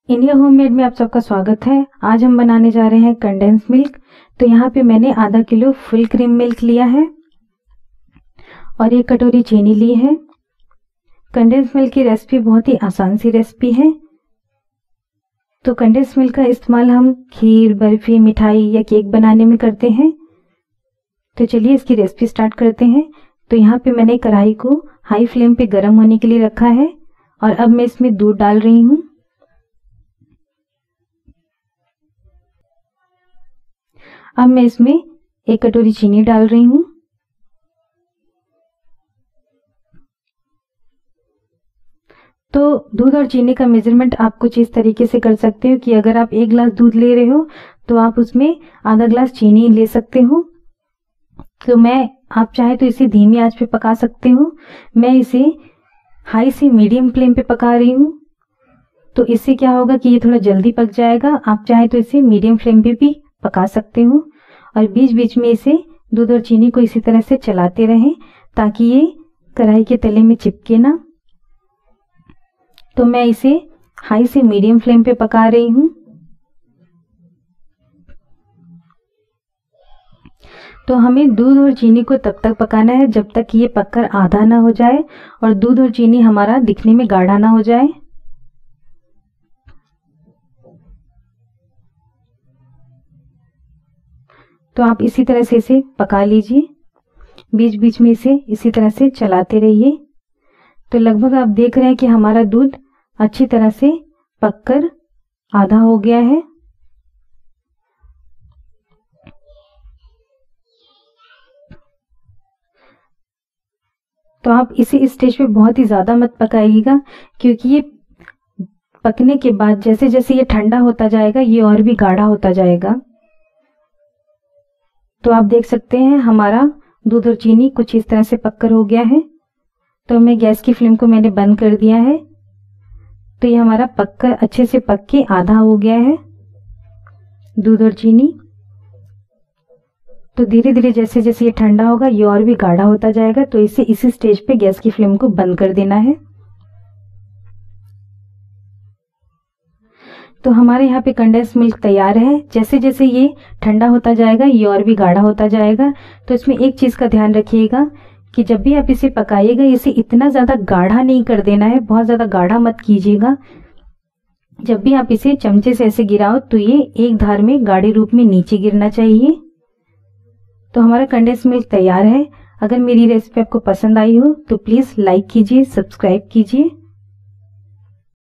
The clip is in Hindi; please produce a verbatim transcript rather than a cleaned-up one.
इंडिया होममेड में आप सबका स्वागत है। आज हम बनाने जा रहे हैं कंडेंस मिल्क। तो यहाँ पे मैंने आधा किलो फुल क्रीम मिल्क लिया है और एक कटोरी चीनी ली है। कंडेंस मिल्क की रेसिपी बहुत ही आसान सी रेसिपी है। तो कंडेंस मिल्क का इस्तेमाल हम खीर, बर्फी, मिठाई या केक बनाने में करते हैं। तो चलिए इसकी रेसिपी स्टार्ट करते हैं। तो यहाँ पे मैंने कढ़ाई को हाई फ्लेम पे गर्म होने के लिए रखा है और अब मैं इसमें दूध डाल रही हूँ। अब मैं इसमें एक कटोरी चीनी डाल रही हूँ। तो दूध और चीनी का मेजरमेंट आप कुछ इस तरीके से कर सकते हो कि अगर आप एक गिलास दूध ले रहे हो तो आप उसमें आधा गिलास चीनी ले सकते हो। तो मैं आप चाहे तो इसे धीमी आंच पे पका सकते हो। मैं इसे हाई से मीडियम फ्लेम पे पका रही हूँ। तो इससे क्या होगा कि ये थोड़ा जल्दी पक जाएगा। आप चाहे तो इसे मीडियम फ्लेम पे भी पका सकते हो और बीच बीच में इसे दूध और चीनी को इसी तरह से चलाते रहें ताकि ये कढ़ाई के तले में चिपके ना। तो मैं इसे हाई से मीडियम फ्लेम पे पका रही हूँ। तो हमें दूध और चीनी को तब तक पकाना है जब तक ये पककर आधा ना हो जाए और दूध और चीनी हमारा दिखने में गाढ़ा ना हो जाए। तो आप इसी तरह से इसे पका लीजिए। बीच बीच में इसे इसी तरह से चलाते रहिए। तो लगभग आप देख रहे हैं कि हमारा दूध अच्छी तरह से पककर आधा हो गया है। तो आप इसे इस स्टेज पे बहुत ही ज्यादा मत पकाइएगा क्योंकि ये पकने के बाद जैसे जैसे ये ठंडा होता जाएगा ये और भी गाढ़ा होता जाएगा। तो आप देख सकते हैं हमारा दूध और चीनी कुछ इस तरह से पककर हो गया है। तो मैं गैस की फ्लेम को मैंने बंद कर दिया है। तो ये हमारा पककर अच्छे से पक के आधा हो गया है दूध और चीनी। तो धीरे धीरे जैसे जैसे ये ठंडा होगा ये और भी गाढ़ा होता जाएगा। तो इसे इसी स्टेज पे गैस की फ्लेम को बंद कर देना है। तो हमारे यहाँ पे कंडेंस मिल्क तैयार है। जैसे जैसे ये ठंडा होता जाएगा ये और भी गाढ़ा होता जाएगा। तो इसमें एक चीज का ध्यान रखिएगा कि जब भी आप इसे पकाइएगा इसे इतना ज्यादा गाढ़ा नहीं कर देना है, बहुत ज्यादा गाढ़ा मत कीजिएगा। जब भी आप इसे चमचे से ऐसे गिराओ तो ये एक धार में गाढ़े रूप में नीचे गिरना चाहिए। तो हमारा कंडेंस मिल्क तैयार है। अगर मेरी रेसिपी आपको पसंद आई हो तो प्लीज लाइक कीजिए, सब्सक्राइब कीजिए।